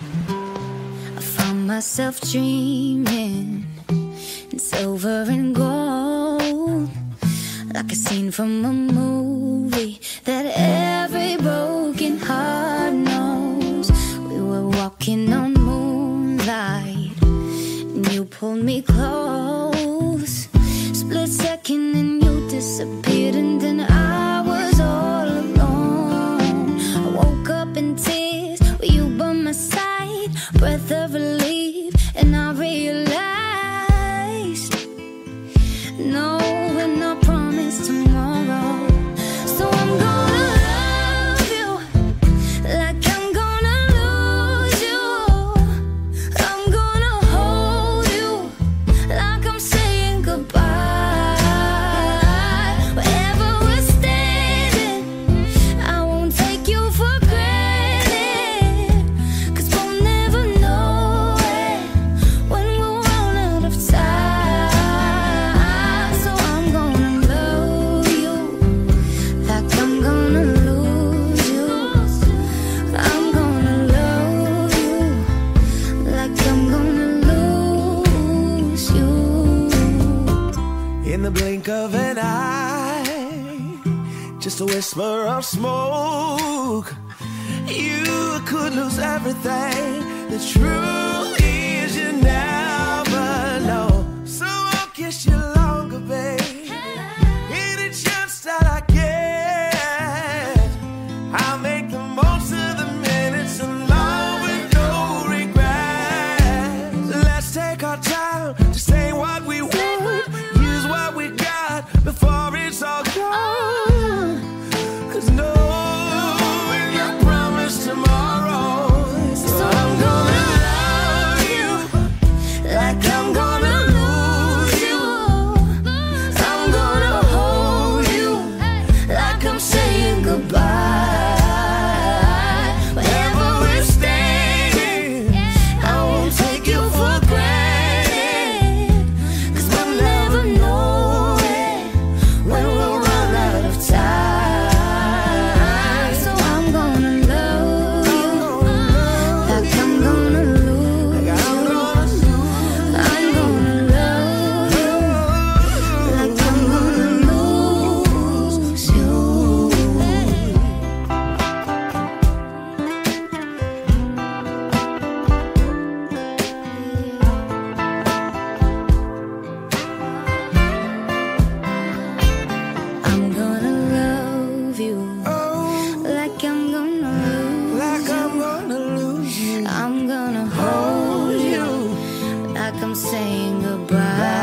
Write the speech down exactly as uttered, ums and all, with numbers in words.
I found myself dreaming in silver and gold, like a scene from a movie that every broken heart knows. We were walking on moonlight, and you pulled me close. Split second and you disappeared, and then I was all alone. I woke up in tears with you by my side, breath of relief, and I realized no, we're not promised tomorrow. So I'm gonna love you like I'm gonna lose you. I'm gonna hold you like I'm saying goodbye. Wherever we're standing, I won't take you for granted, 'cause we'll never know it when we'll run out of time. So I'm gonna love you like I'm gonna lose you. I'm gonna love you like I'm gonna lose you. In the blink of an eye, just a whisper of smoke, you could lose everything. The truth is you never know. So I'll kiss you longer, babe. Any chance that I get, I'll make the most of the minutes alone with no regrets. Let's take our time to say what we want, use what we got before it's all gone. 'Cause no, we're not promised tomorrow. So I'm gonna love you like I'm gonna lose you. I'm gonna hold you like I'm saying goodbye. Wherever we're standing, I won't take you for granted, 'cause we'll never know it when we'll run out of time. So I'm gonna love you like I'm gonna lose you. I'm gonna love you like I'm gonna lose you. I'm gonna love you like I'm gonna lose Like I'm gonna lose you. I'm gonna hold you like I'm saying goodbye.